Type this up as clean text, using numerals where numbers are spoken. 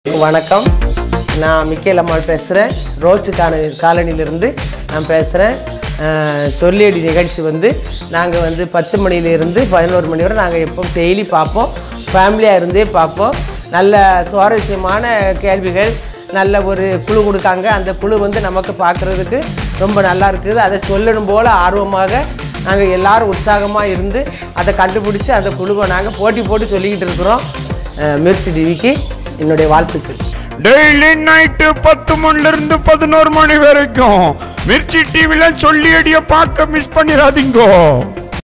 வணக்கம், நான் மிக்கேல் அம்மாள் பேசுகிறேன். ரோட்ஸ் காலனியிலிருந்து நான் பேசுகிறேன். சொல்லியடி நிகழ்ச்சி நாங்கள் 10 மணியிலிருந்து 11 மணி வரை நாங்கள் எப்போ டெய்லி பார்ப்போம். ஃபேமிலியாக இருந்தே பார்ப்போம். நல்ல சுவாரஸ்யமான கேள்விகள், நல்ல ஒரு குழு கொடுக்காங்க. அந்த குழு நமக்கு பார்க்குறதுக்கு ரொம்ப நல்லா இருக்குது. அதை சொல்லணும் போல் ஆர்வமாக நாங்கள் எல்லோரும் உற்சாகமாக இருந்து அதை கண்டுபிடிச்சி அந்த குழுவை நாங்கள் போட்டி போட்டு சொல்லிக்கிட்டு இருக்கிறோம். மிர்ச்சி டிவிக்கு என்னுடைய வாழ்த்துக்கள். டெய்லி நைட்டு 10 மணிலிருந்து 11 மணி வரைக்கும் மிர்ச்சி டிவில சொல்லியடிய பார்க்க மிஸ் பண்ணிடாதீங்க.